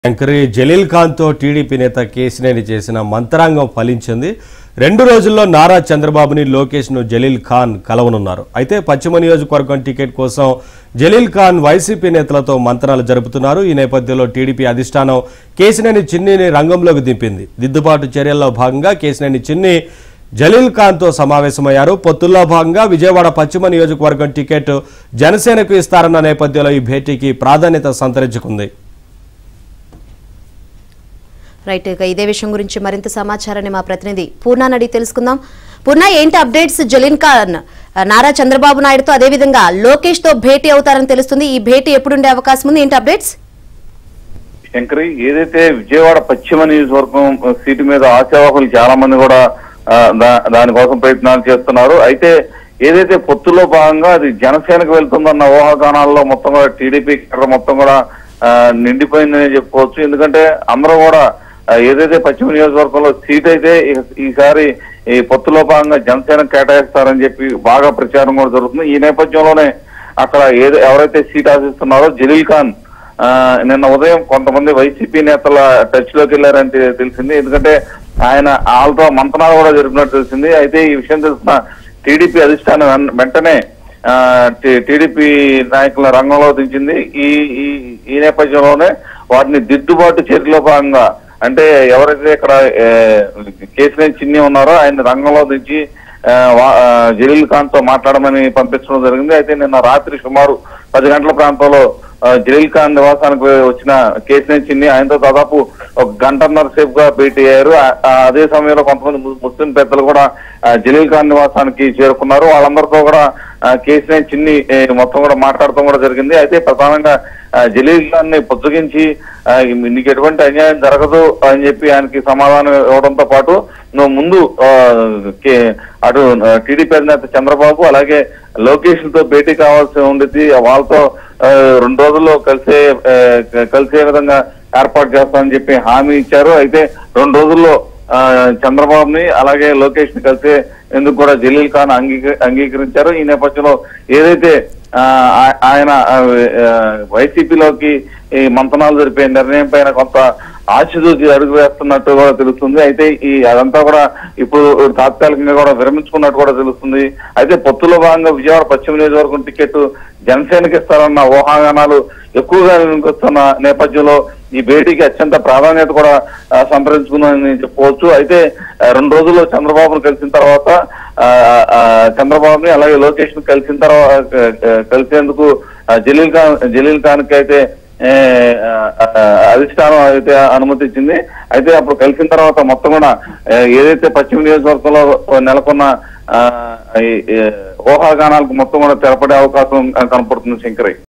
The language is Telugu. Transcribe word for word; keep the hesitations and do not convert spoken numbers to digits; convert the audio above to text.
యాంకర్ జలీల్ ఖాన్ తో టీడీపీ నేత కేసినేని చేసిన మంత్రాంగం ఫలించింది. రెండు రోజుల్లో నారా చంద్రబాబుని లోకేష్ ను జలీల్ ఖాన్ కలవనున్నారు. అయితే పశ్చిమ నియోజకవర్గం టికెట్ కోసం జలీల్ ఖాన్ వైసీపీ నేతలతో మంత్రాలు జరుపుతున్నారు. ఈ నేపథ్యంలో టీడీపీ అధిష్టానం కేసినేని చిన్నిని రంగంలోకి దింపింది. దిద్దుబాటు చర్యల్లో భాగంగా కేసినేని చిన్ని జలీల్ ఖాన్ తో సమావేశమయ్యారు. పొత్తుల్లో భాగంగా విజయవాడ పశ్చిమ నియోజకవర్గం టికెట్ జనసేనకు ఇస్తారన్న నేపథ్యంలో ఈ భేటీకి ప్రాధాన్యత సంతరించుకుంది. రైట్, ఇక ఇదే విషయం గురించి మరింత సమాచారాన్ని మా ప్రతినిధి పూర్ణ అడిగి తెలుసుకుందాం. పూర్ణ, ఏంటి అప్డేట్స్? జలీల్ ఖాన్ నారా చంద్రబాబు నాయుడుతో అదేవిధంగా లోకేష్ తో భేటీ అవుతారని తెలుస్తుంది. ఈ భేటీ ఎప్పుడుండే అవకాశం ఉంది? ఏంటి అప్డేట్స్? శంకరి, ఏదైతే విజయవాడ పశ్చిమ నియోజకవర్గం సీటు మీద ఆశావాహులు చాలా మంది కూడా దానికోసం ప్రయత్నాలు చేస్తున్నారు. అయితే ఏదైతే పొత్తులో భాగంగా అది జనసేనకు వెళ్తుందన్న ఊహాగానాల్లో మొత్తం కూడా టీడీపీ మొత్తం కూడా నిండిపోయిందని చెప్పుకోవచ్చు. ఎందుకంటే అందరూ కూడా ఏదైతే పశ్చిమ నియోజకవర్గంలో సీట్ అయితే ఈసారి ఈ పొత్తులో భాగంగా జనసేన కేటాయిస్తారని చెప్పి బాగా ప్రచారం కూడా జరుగుతుంది. ఈ నేపథ్యంలోనే అక్కడ ఏదో ఎవరైతే సీట్ ఆశిస్తున్నారో జలీల్ ఖాన్ నిన్న ఉదయం కొంతమంది వైసీపీ నేతల టచ్ లోకి వెళ్లారని తెలిసింది. ఎందుకంటే ఆయన వాళ్ళతో మంతనాలు కూడా జరిపినట్టు తెలిసింది. అయితే ఈ విషయం తెలిసిన టీడీపీ అధిష్టానం వెంటనే టీడీపీ నాయకుల రంగంలో దించింది. ఈ ఈ నేపథ్యంలోనే వాటిని దిద్దుబాటు చర్యలో భాగంగా అంటే ఎవరైతే ఇక్కడ కేసినేని చిన్ని ఉన్నారో ఆయన రంగంలో దించి జలీల్ ఖాన్ తో మాట్లాడమని పంపించడం జరిగింది. అయితే నిన్న రాత్రి సుమారు పది గంటల ప్రాంతంలో జలీల్ ఖాన్ నివాసానికి వచ్చిన కేసినేని చిన్ని ఆయనతో దాదాపు ఒక గంటన్నర సేపు గా భేటీ అయ్యారు. అదే సమయంలో కొంతమంది ముస్లిం పెద్దలు కూడా జలీల్ ఖాన్ నివాసానికి చేరుకున్నారు. వాళ్ళందరితో కూడా కేసినేని చిన్ని మొత్తం కూడా మాట్లాడటం కూడా జరిగింది. అయితే ప్రధానంగా జలీల్ ఖాన్ ని పుచ్చగించి నీకు ఎటువంటి అన్యాయం జరగదు అని చెప్పి ఆయనకి సమాధానం ఇవ్వడంతో పాటు నువ్వు ముందు అటు టీడీపీ అధినేత చంద్రబాబు అలాగే లోకేష్ తో భేటీ కావాల్సి ఉండేది, వాళ్ళతో రెండు రోజుల్లో కలిసే కలిసే విధంగా ఏర్పాటు చేస్తామని చెప్పి హామీ ఇచ్చారు. అయితే రెండు రోజుల్లో చంద్రబాబుని అలాగే లోకేష్ ని కలిసే ఎందుకు కూడా జలీల్ ఖాన్ అంగీక అంగీకరించారు. ఈ నేపథ్యంలో ఏదైతే ఆయన వైసీపీలోకి ఈ మంతనాలు జరిపే నిర్ణయం పైన కొంత ఆశదూచి అడుగు వేస్తున్నట్టు కూడా తెలుస్తుంది. అయితే ఈ అదంతా కూడా ఇప్పుడు తాత్కాలికంగా కూడా విరమించుకున్నట్టు కూడా తెలుస్తుంది. అయితే పొత్తులో భాగంగా విజయవాడ పశ్చిమ నియోజకవర్గం టికెట్ జనసేనకి ఇస్తారన్న ఊహాగానాలు ఎక్కువగా వినిపిస్తున్న నేపథ్యంలో ఈ భేటీకి అత్యంత ప్రాధాన్యత కూడా సంతరించుకుందని చెప్పుకోవచ్చు. అయితే రెండు రోజుల్లో చంద్రబాబును కలిసిన తర్వాత చంద్రబాబుని అలాగే లోకేష్ ను కలిసిన తర్వాత కలిసేందుకు జలీల్ ఖాన్ జలీల్ ఖాన్ కి అయితే అధిష్టానం అయితే అనుమతి ఇచ్చింది. అయితే అప్పుడు కలిసిన తర్వాత మొత్తం కూడా ఏదైతే పశ్చిమ నియోజకవర్గంలో నెలకొన్న ఊహాగానాలకు మొత్తం కూడా తెరపడే అవకాశం కనపడుతుంది శంకరయ్య.